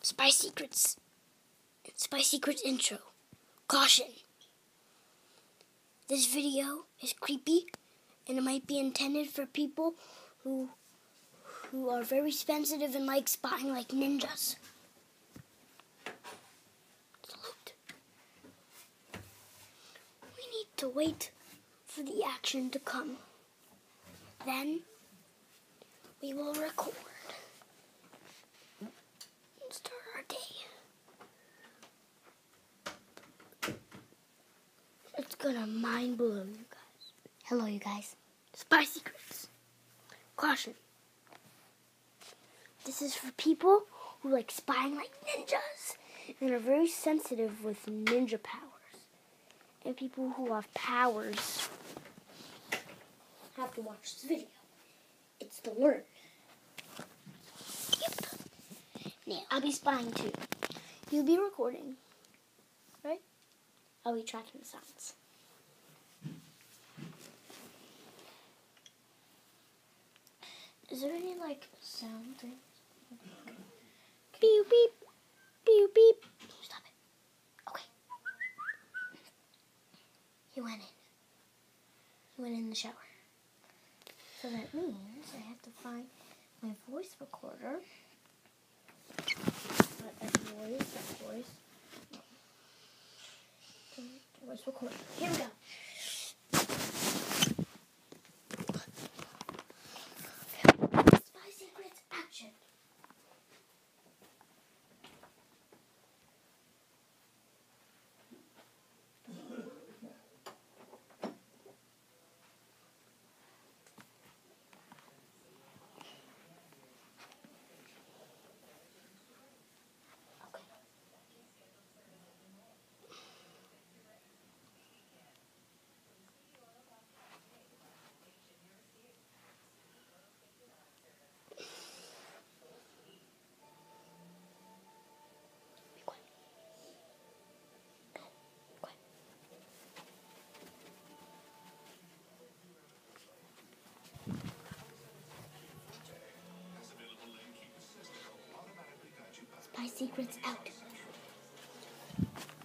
Spy Secrets intro. Caution. This video is creepy and it might be intended for people who are very sensitive and like spying like ninjas. Salute. We need to wait for the action to come. Then we will record and start our day. It's gonna mind blow you guys. Hello, you guys. Spy Secrets. Caution. This is for people who like spying like ninjas and are very sensitive with ninja powers. And people who have powers have to watch this video. It's to learn. Yep. Now, I'll be spying too. You'll be recording, right? I'll be tracking the sounds. Is there any, like, sound things? Beep, beep. Beep, beep. Stop it. Okay. He went in. He went in the shower. So that means I have to find my voice recorder. Voice recorder. Here we go. Spy Secrets action. Spy Secrets out.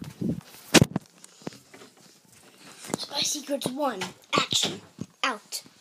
Spy Secrets 1. Action. Out.